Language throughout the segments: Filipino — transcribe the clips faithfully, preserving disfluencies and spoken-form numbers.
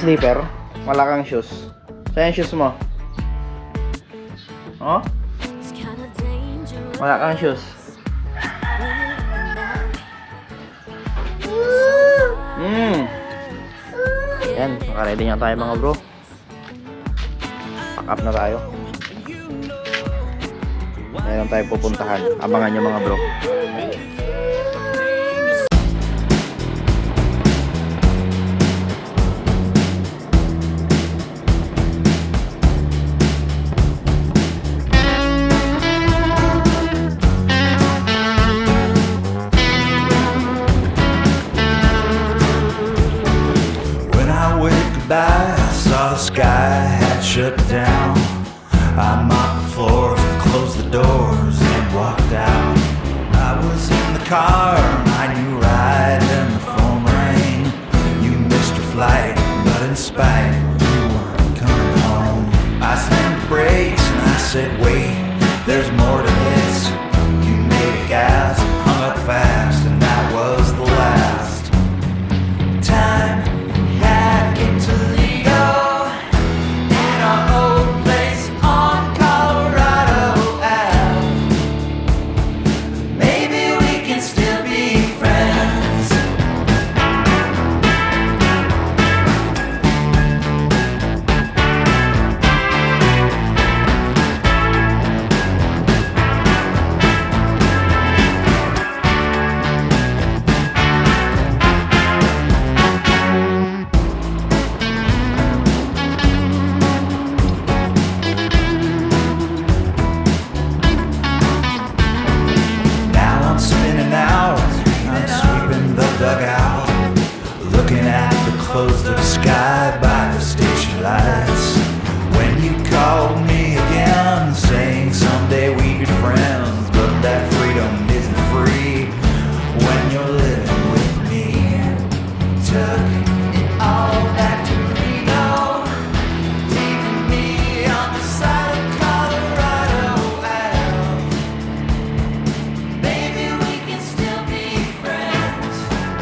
slipper, wala kang shoes. Saan yung shoes mo? Oh? Wala kang shoes. Hmm. Yan, naka-ready nga tayo mga bro. Pack up na tayo. Mayroon tayo pupuntahan. Abangan nyo mga bro. I saw the sky had shut down. I mopped the floors and closed the doors and walked out. I was in the car, my new ride, and the phone rang. You missed your flight, but in spite, you weren't coming home. I slammed the brakes and I said, wait, there's more to this. You made a gas, hung up fast, and that was the last time. Toledo and our old place on Colorado Ave. Maybe we can still be friends. Closed up sky by the station lights. When you called me again, saying someday we'd be friends, but that freedom isn't free when you're living with me. Took it all back to Reno, leaving me on the side of Colorado Ave. Maybe we can still be friends.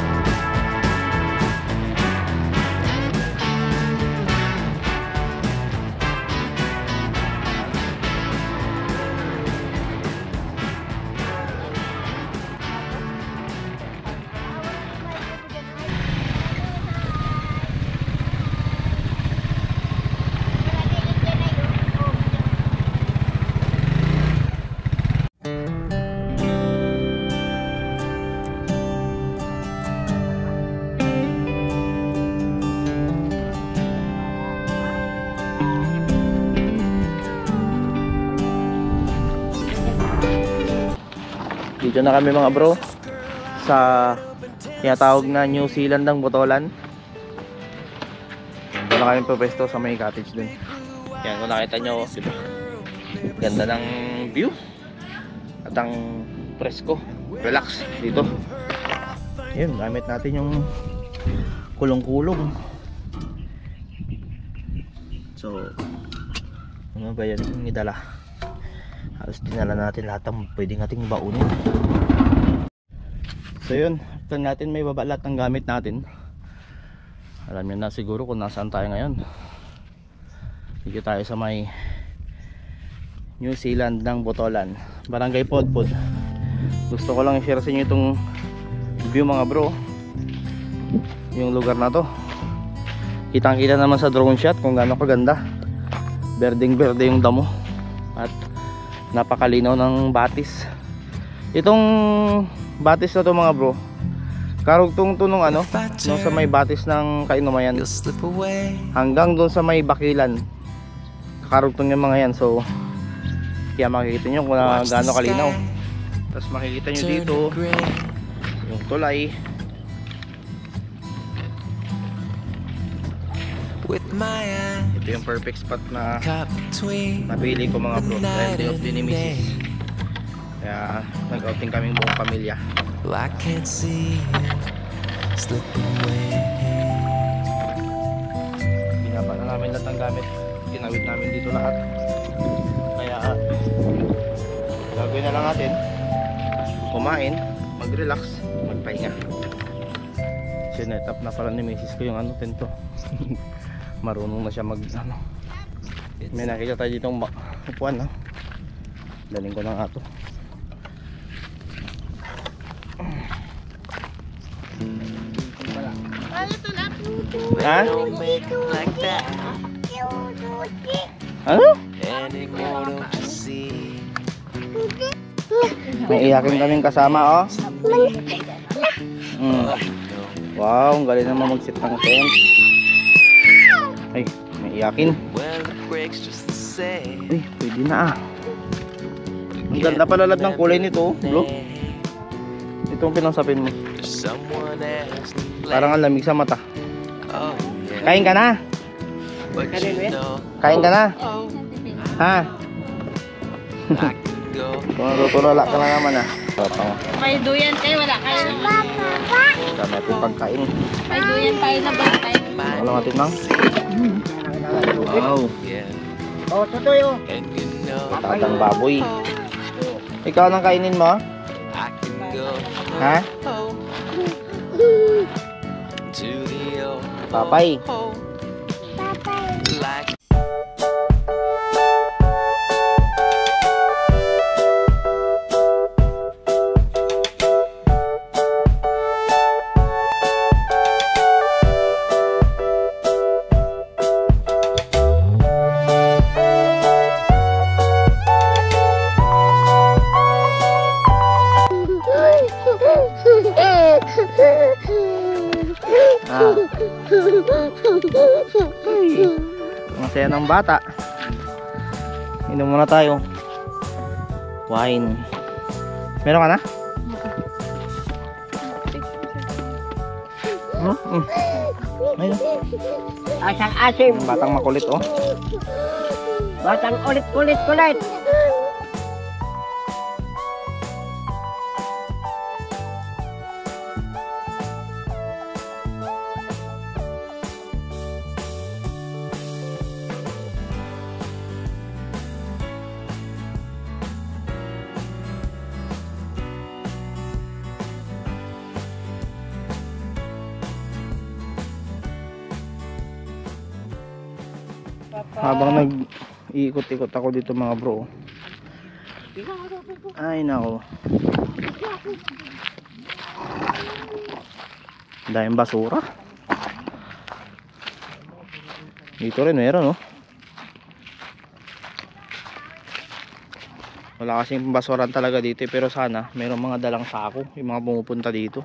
Dito na kami mga bro sa tinatawag na New Zealand ng Botolan. Dito na kami pwesto sa may cottage dun. Yan, kung nakita nyo, diba? Ganda ng view at ang presko, relax dito. Yun, gamit natin yung kulong-kulong. So ano ba yan yung idala? Halos dinala natin lahat ng pwedeng nating baunin. So yun, after natin may baba lahat ng gamit natin. Alam nyo na siguro kung nasaan tayo ngayon. Dito tayo sa may New Zealand ng Botolan, Barangay Podpod. Gusto ko lang i-share sa inyo itong view mga bro. Yung lugar na to, kitang kita naman sa drone shot kung gaano kaganda. Berdeng berde yung damo at napakalinaw ng batis. Itong batis na to mga bro, karugtong to nung ano, nung sa may batis ng Kainumayan hanggang doon sa may Bakilan, karugtong yung mga yan. So kaya makikita nyo kung gaano kalinaw. Tapos makikita nyo dito yung tulay. Ito yung perfect spot na napili ko mga bro. Dahil of din ni Missus Kaya nag-outing kaming buong pamilya. Binaba na namin lahat ng gamit. Ginawit namin dito lahat. Kaya gagawin na lang natin, kumain, mag-relax, magpahinga. Sinet up na pala ni Missus ko yung ano, tento. marunong na siya mag ano. May nakita tayo ditong upuan, no? Daling ko na nga to. Ha? Ano? May iyakin kaming kasama, oh. Mm. Wow, ang galing naman mag-sit ng tent. Ay, may iyakin. Ay, pwede na ah. Ang ganda pala lad ng kulay nito, bro. Ito ang pinangsapin mo. Parang ang lamig sa mata. Kain ka na? Kain ka na? Ha? Kung tutulala ka na naman ah. May duyan kayo, wala kayo. Dami natin pagkain. May duyan tayo na bantay. Wala natin mang. Wow. Oh, tutoy oh. Tatang baboy. Ikaw nang kainin mo? Ha? Papay. Ah. Ang saya ng bata. Inom muna tayo. Wine. Meron ka na? Hmm? Hmm. Ayun. Asang asim. Batang makulit, oh. Batang ulit kulit kulit. Habang nag-iikot-ikot ako dito mga bro. Ay nako. Dahil basura. Dito rin meron, no? Wala kasing basuran talaga dito, pero sana mayroong mga dalang sako yung mga pumupunta dito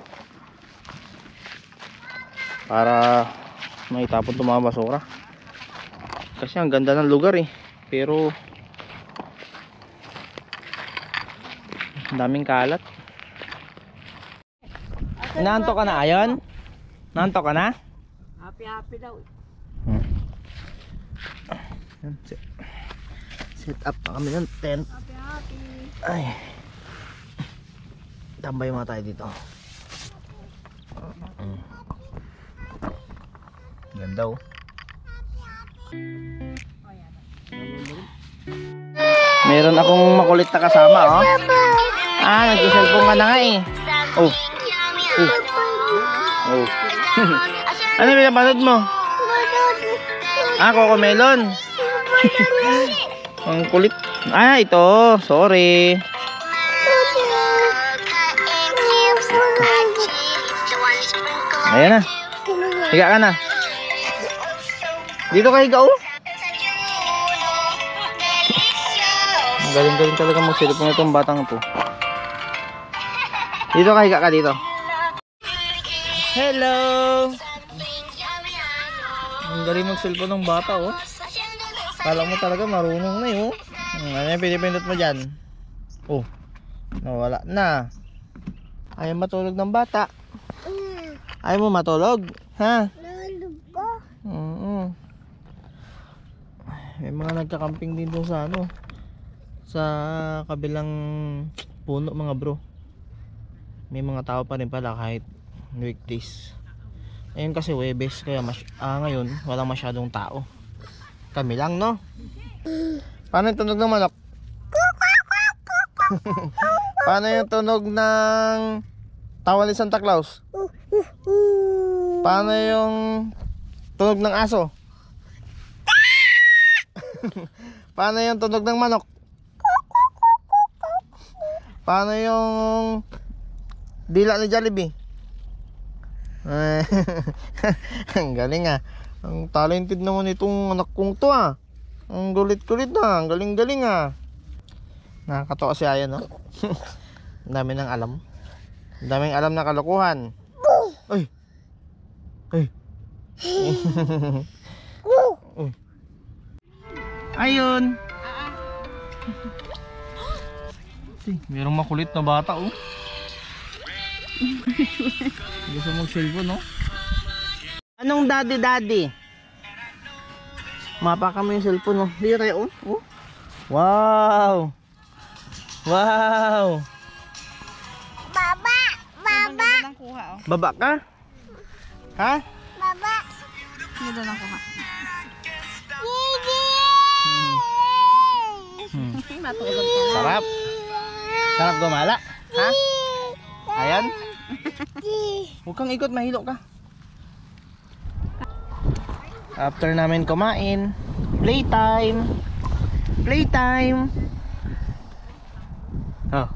para maitapon itong mga basura. Kasi ang ganda ng lugar eh, pero ang daming kalat. Naantok ka na, Ayon? Naantok ka na? Happy happy daw. Hmm. Set up pa kami ng tent. Happy, happy. Ay, tambay mga tayo dito. Hmm. Ganda oh. Meron akong makulit na kasama, oh. Ah, nag-cellphone ka na nga eh. Oh. Oh. Oh. Ano yung pinapanood mo? Ah, Cocomelon. Ang kulit. Ah, ito. Sorry. Ayan na. Higa ka na. Dito ka higa, oh. Galing-galing talaga mag-cellphone itong batang ito. Dito ka, higa ka dito. Hello! Ang galing mag-cellphone ng bata, oh. Kala mo talaga marunong na, eh, oh. Ano yung pinipindot mo dyan? Oh, nawala na. Ayaw matulog ng bata. Ayaw mo matulog? Ha? Oo. May mga nagkakamping din doon sa ano, sa kabilang puno mga bro. May mga tao pa rin pala kahit weekdays. Ayun kasi Webes, kaya mas ah, ngayon walang masyadong tao. Kami lang, no? Paano yung tunog ng manok? Paano yung tunog ng tawa ni Santa Claus? Paano yung tunog ng aso? Paano yung tunog ng manok? Paano yung dila ni Jollibee? Ang galing ah. Ang talented naman itong anak kong to ah. Ang gulit-gulit na. Ang galing-galing ah. Nakakatawa si Ayan no? Ang dami ng alam. Ang daming alam na kalokohan. Ay. Ay. Uy. Ayun. Si, merong makulit na bata oh. Gusto mag-cellphone no? Anong daddy daddy? Mapa kami yung cellphone no. Dito tayo oh. Oh. Wow. Wow. Baba! Baba! Baba ka? Ha? Baba! Ganda lang kuha. Hmm. Matulog ka na. Sarap. Sarap gumala. Ha? Ayan. Huwag kang ikot, mahilo ka. After namin kumain, playtime. Playtime. Oh.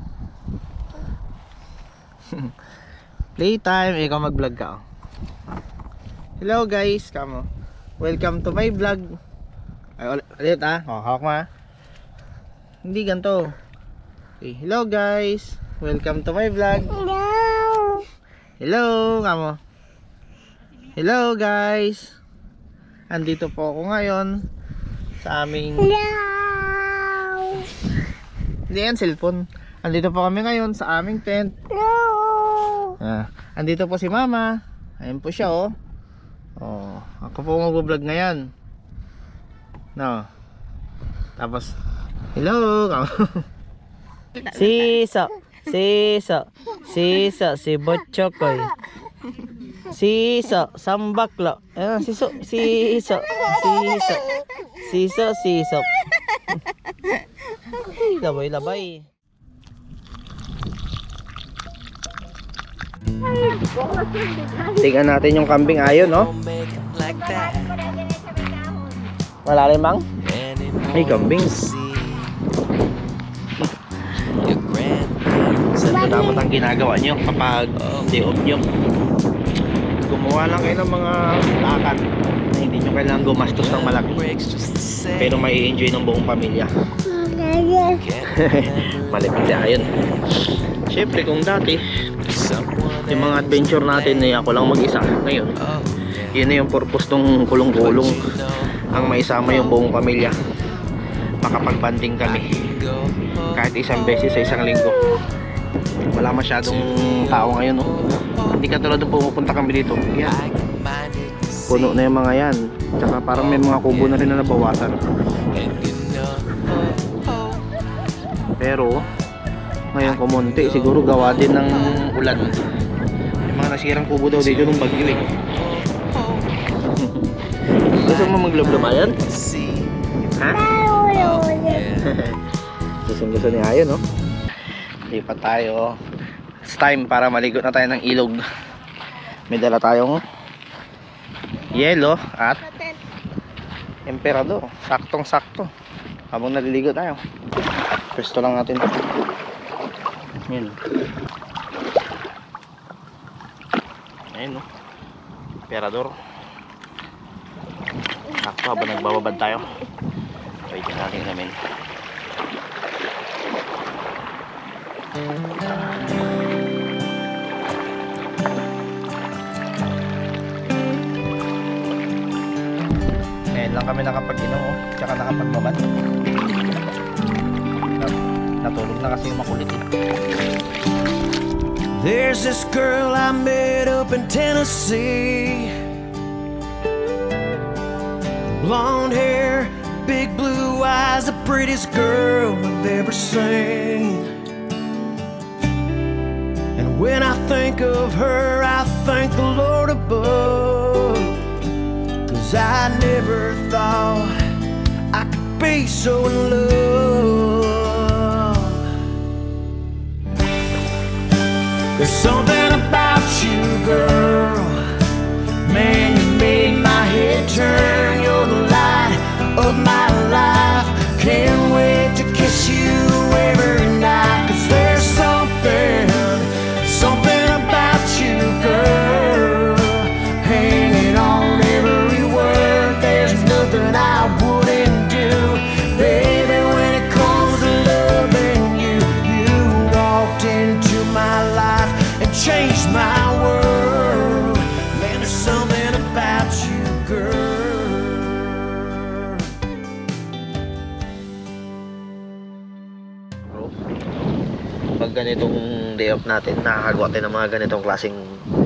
Playtime. Ikaw mag-vlog ka. Oh. Hello guys, kamo. Welcome to my vlog. Ay, ulit, ulit ah. Oh, hawak mo ah. Hindi ganito. Okay, hello guys. Welcome to my vlog. Hello! Hello, kamo. Hello guys. Andito po ako ngayon sa aming Hello! Hindi yan cellphone. Andito po kami ngayon sa aming tent. Hello! Ah, andito po si Mama. Ayun po siya oh. Oh, ako po mag-vlog ngayon. No. Tapos hello. Siso, siso, siso, si Botchokoy. Siso, sambaklo. Ayun, siso, siso, siso, siso, siso. Labay, labay. Tingnan natin yung kambing ayon, no? Malalim bang? Ay, kambing. Ito dapat ang ginagawa nyo kapag day off nyo. Gumawa lang kayo ng mga lakad na hindi nyo kailangan gumastos ng malaki, pero may enjoy ng buong pamilya. Malipit siya yun. Siyempre kung dati yung mga adventure natin ay ako lang mag-isa, ngayon yun na yung purpose ng kulong-kulong, ang maisama yung buong pamilya, makapag-banding kami kahit isang beses sa isang linggo. Wala masyadong tao ngayon, no? Hindi katulad nung pumupunta kami dito. Yan, puno na yung mga yan, tsaka parang may mga kubo na rin na nabawasan. Pero ngayon kumunti, siguro gawa din ng ulan. May mga nasirang kubo daw dito nung bagyo eh. Gusto mo maglablabayan? Ha? Gusto gusto ni Ayon, no? Lipat tayo. It's time para maligo na tayo ng ilog. May dala tayong yelo at emperador. Saktong sakto habang naliligo tayo. Pwesto lang natin. Yan. Ayun, no? Emperador. Sakto habang nagbababad tayo. Pwede natin namin. Ngayon lang kami nakapag-inom oh, tsaka nakapagbabad. Natulog na kasi yung makulit eh. There's this girl I met up in Tennessee. Blonde hair, big blue eyes, the prettiest girl I've ever seen. And when I think of her, I thank the Lord above, 'cause I never thought I could be so in love. There's something about you, girl, man, you made my head turn. You're the light of my life. can't wait to kiss you every night. Cause there's something, something about you, girl, hanging on every word. There's nothing I wouldn't do, baby, when it comes to loving you. You walked into my life and changed my world. Man, there's something about you, girl. Pag ganitong day off natin, nakakagawa tayo ng mga ganitong klaseng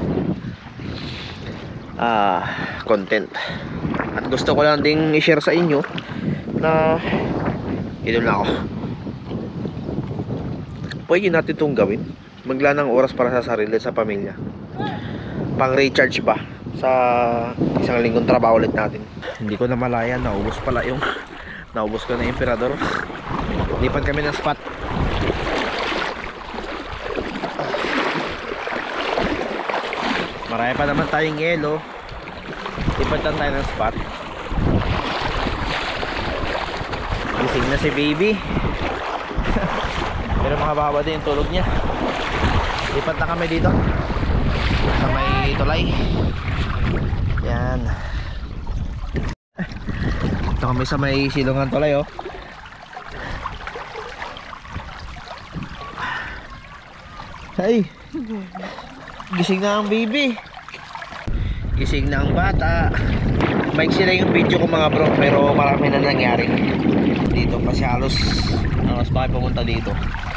ah, content. At gusto ko lang ding i-share sa inyo na idol na ako. Pwede natin itong gawin, maglaan ng oras para sa sarili, sa pamilya, pang recharge ba sa isang linggong trabaho ulit natin. Hindi ko na malaya, naubos pala yung naubos ko na yung emperador. Lipat kami ng spot. Marami pa naman tayong yelo. Lipat lang tayo ng spot. Gising na si baby. Pero mahaba din yung tulog niya. Lipat na kami dito sa may tulay. Yan. Ito kami sa may silungan tulay, oh. Ay, gising na ang baby. Gising na ang bata. Maiksi lang yung video ko mga bro, pero marami na nangyari dito kasi halos alas bakit pumunta dito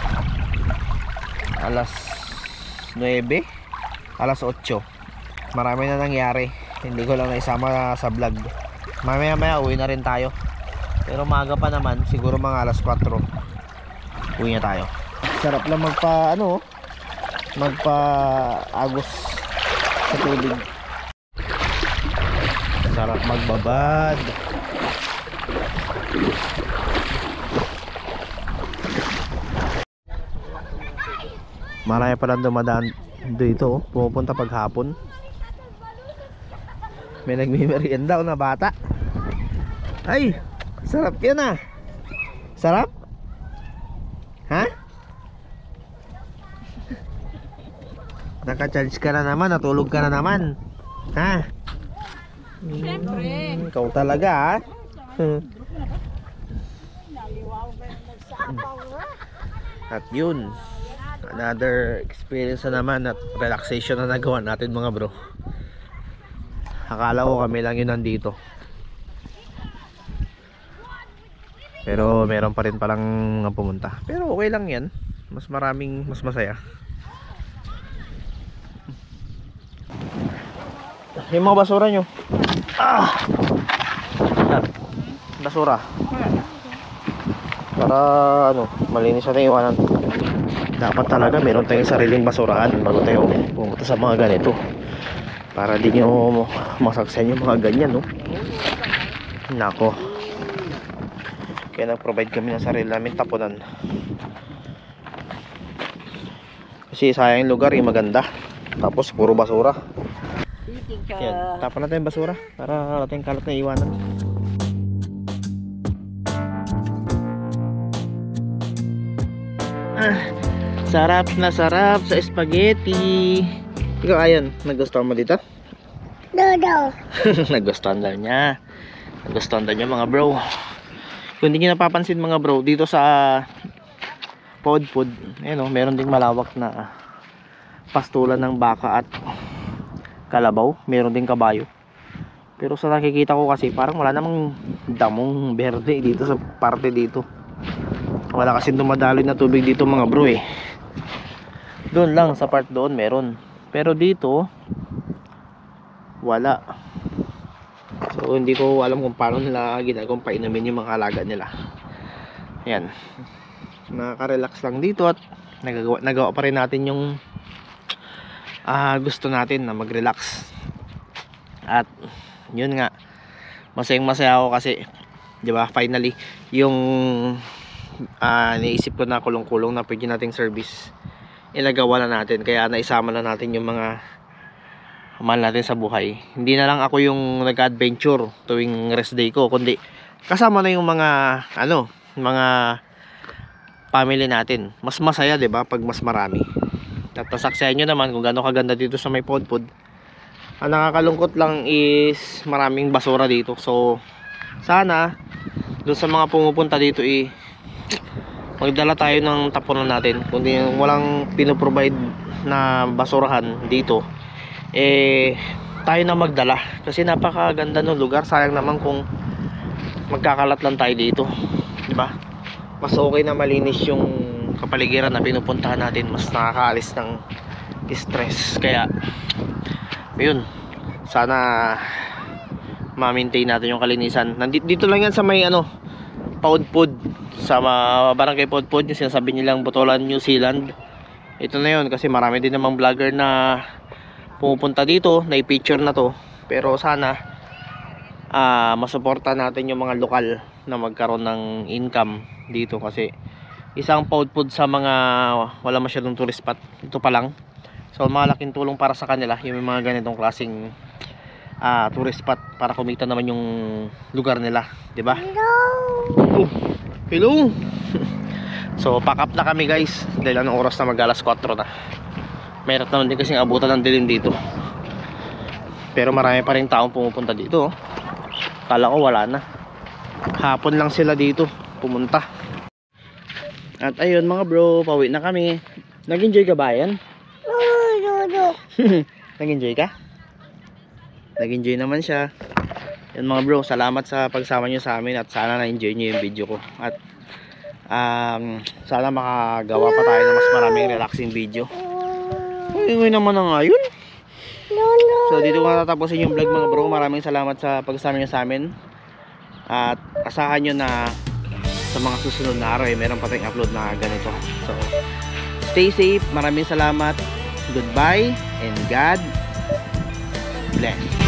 alas nuwebe, alas otso. Marami na nangyari, hindi ko lang naisama sa vlog. Mamaya maya uwi na rin tayo, pero maaga pa naman, siguro mga alas kwatro uwi na tayo. Sarap lang magpa ano, magpa agos sa tubig. Sarap magbabad. Marami pa lang dumadaan dito, oh. Pumupunta paghapon. May nagmimerienda na bata. Ay, sarap yan ah. Sarap? Ha? Naka-charge ka na naman, natulog ka na naman. Ha? Siyempre. Hmm, ikaw talaga ha. At yun, another experience na naman at relaxation na nagawa natin mga bro. Akala ko kami lang yun nandito, pero meron pa rin palang pumunta. Pero okay lang yan, mas maraming, mas masaya. Yung mga basura nyo. Ah! Basura. Para ano, malinis natin iwanan. Dapat talaga meron tayong sariling basurahan bago tayo pumunta sa mga ganito, para di nyo masaksan yung mga ganyan, no? Nako. Kaya nag-provide kami ng sarili namin tapunan. Kasi sayang yung lugar, yung maganda, tapos puro basura. Yan, tapon natin yung basura para natin kalat na iwanan. Ah, sarap na sarap sa spaghetti. Ikaw ayon, nagustuhan mo dito? Dodo. Nagustuhan daw niya. Nagustuhan daw niya mga bro. Kung hindi niyo napapansin mga bro, dito sa Podpod, ayun oh, meron ding malawak na pastulan ng baka at kalabaw, meron ding kabayo. Pero sa nakikita ko kasi parang wala namang damong berde dito sa parte dito. Wala kasi dumadaloy na tubig dito mga bro eh. Doon lang sa part doon meron, pero dito wala. So hindi ko alam kung paano nila ginagawang painumin yung mga alaga nila. Ayan, nakaka-relax lang dito at nagagawa, nagawa pa rin natin yung uh, gusto natin na mag-relax. At yun nga, masayang masaya ako kasi di ba, finally yung uh, naisip ko na kulong-kulong na pwede nating service ilagawa na natin, kaya naisama na natin yung mga mahal natin sa buhay. Hindi na lang ako yung nag-adventure tuwing rest day ko, kundi kasama na yung mga ano, mga family natin. Mas masaya, 'di ba, pag mas marami. At nasaksihan nyo naman kung gaano kaganda dito sa may Podpod. Ang nakakalungkot lang is maraming basura dito. So sana doon sa mga pumupunta dito eh magdala tayo ng tapunan natin. Kung di, walang pinoprovide na basurahan dito, eh tayo na magdala. Kasi napakaganda ng lugar. Sayang naman kung magkakalat lang tayo dito, di ba? Mas okay na malinis yung kapaligiran na pinupuntahan natin. Mas nakakaalis ng stress. Kaya yun, sana ma-maintain natin yung kalinisan. Nandito dito lang yan sa may ano, Podpod, sa uh, barangay Podpod, yung sinasabi nilang Botolan, New Zealand. Ito na yun kasi marami din namang vlogger na pumupunta dito, na i-picture na to. Pero sana uh, masuporta natin yung mga lokal na magkaroon ng income dito, kasi isang Podpod sa mga wala masyadong tourist spot, ito pa lang. So malaking tulong para sa kanila yung mga ganitong klaseng uh, tourist spot para kumita naman yung lugar nila, di ba? Hello. Oh, hello. So pack up na kami guys, dahil anong oras na, mag alas kwatro na. Mayroon naman din kasing abutan ng dilim dito, pero marami pa rin taong pumupunta dito. Kala ko wala na, hapon lang sila dito pumunta. At ayun mga bro, pauwi na kami. Nag-enjoy ka ba yan? No, no, no. Nag-enjoy ka? Nag-enjoy naman siya. Yan mga bro, salamat sa pagsama nyo sa amin, at sana na-enjoy nyo yung video ko. At um, sana makagawa pa tayo ng mas maraming relaxing video. Ay, ngayon naman na nga yun. No, no. So dito ko natatapusin yung vlog mga bro. Maraming salamat sa pagsama nyo sa amin. At asahan nyo na sa mga susunod na araw eh, meron pa tayong upload na ganito. So stay safe, maraming salamat. Goodbye and God bless.